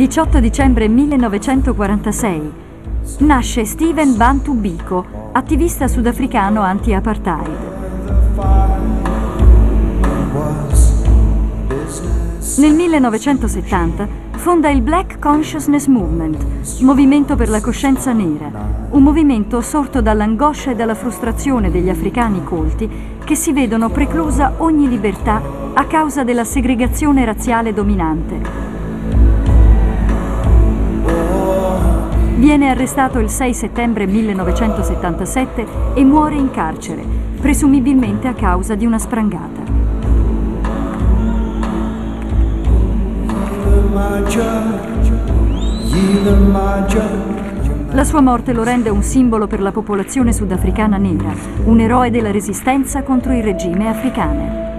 18 dicembre 1946. Nasce Stephen Bantu Biko, attivista sudafricano anti-apartheid. Nel 1970 fonda il Black Consciousness Movement, movimento per la coscienza nera, un movimento sorto dall'angoscia e dalla frustrazione degli africani colti che si vedono preclusa ogni libertà a causa della segregazione razziale dominante. Viene arrestato il 6 settembre 1977 e muore in carcere, presumibilmente a causa di una sprangata. La sua morte lo rende un simbolo per la popolazione sudafricana nera, un eroe della resistenza contro il regime africano.